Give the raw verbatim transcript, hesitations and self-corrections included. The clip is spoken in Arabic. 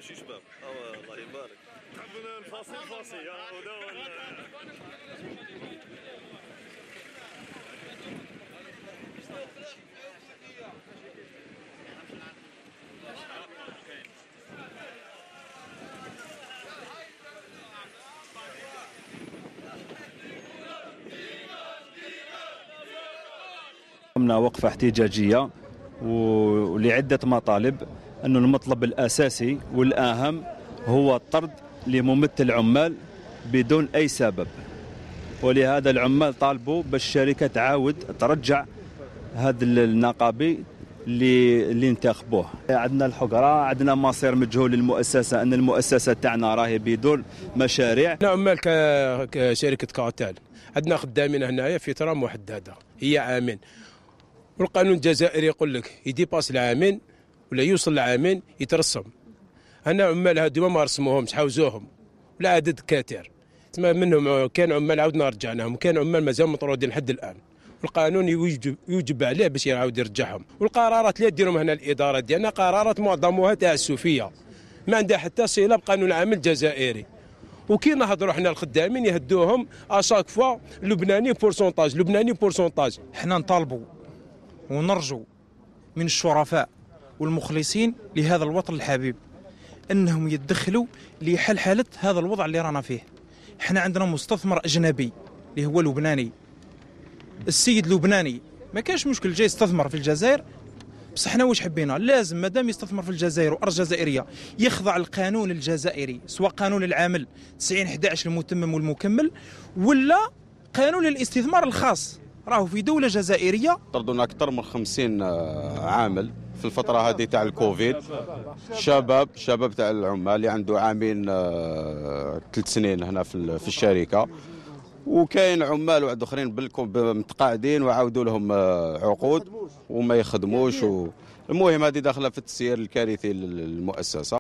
ماشي شباب. الله يبارك. حبنا نفاصي فاصي يا قمنا وقفة احتجاجية ولعدة مطالب، أنه المطلب الأساسي والأهم هو الطرد لممثل عمال بدون أي سبب، ولهذا العمال طالبوا باش الشركة تعاود ترجع هذا النقابي اللي اللي انتخبوه. عندنا الحقرة، عندنا مصير مجهول للمؤسسة، أن المؤسسة تاعنا راهي بدون مشاريع. احنا عمال كشركة كارتال، عندنا خدامين هنايا في فترة محددة هي عامين، والقانون الجزائري يقول لك يديباس العامين ولا يوصل لعامين يترسم. هنا عمال هادو ما رسموهمش، حاوزوهم ولا عدد كثير، تما منهم كان عمال عاودنا رجعناهم، وكان عمال مازال مطرودين لحد الان، والقانون يوجب يوجب عليه باش يعاود يرجعهم. والقرارات اللي ديرهم هنا الاداره ديالنا قرارات معظمها تاع السوفيه، ما عندها حتى صله بقانون العمل الجزائري. وكي نهضروا حنا الخدامين يهدوهم اشاك فوا لبناني بورسونتاج لبناني بورسونتاج. حنا نطالبوا ونرجو من الشرفاء والمخلصين لهذا الوطن الحبيب انهم يتدخلوا لحل حاله هذا الوضع اللي رانا فيه. احنا عندنا مستثمر اجنبي اللي هو لبناني، السيد لبناني ما كانش مشكل جاي يستثمر في الجزائر، بس احنا واش حبينا؟ لازم مادام يستثمر في الجزائر وارض جزائريه يخضع القانون الجزائري، سواء قانون العمل تسعين أحد عشر المتمم والمكمل، ولا قانون الاستثمار الخاص. راهو في دوله جزائريه طردونا اكثر من خمسين عامل في الفتره هذه تاع الكوفيد، شباب شباب تاع العمال اللي عنده عامين ثلاث سنين هنا في في الشركه، وكاين عمال واحد اخرين بالكم متقاعدين وعاودوا لهم عقود وما يخدموش. المهم هذه داخله في التسيير الكارثي للمؤسسه.